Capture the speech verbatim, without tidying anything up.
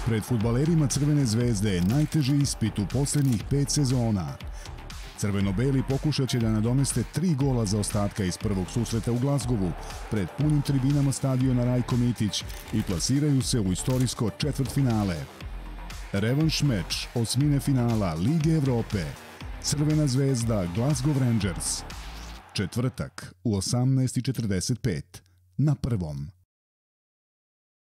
Pred fudbalerima Crvene zvezde je najteži ispit u posljednjih pet sezona. Crveno-beli pokušat će da nadomeste tri gola za ostatka iz prvog susreta u Glazgovu pred punim tribinama stadiona Rajko Mitić i plasiraju se u istorijsko četvrtfinale. Revanš meč osmine finala Lige Evrope. Crvena zvezda Glasgow Rangers. Četvrtak u osamnaest i četrdeset pet na Prvom.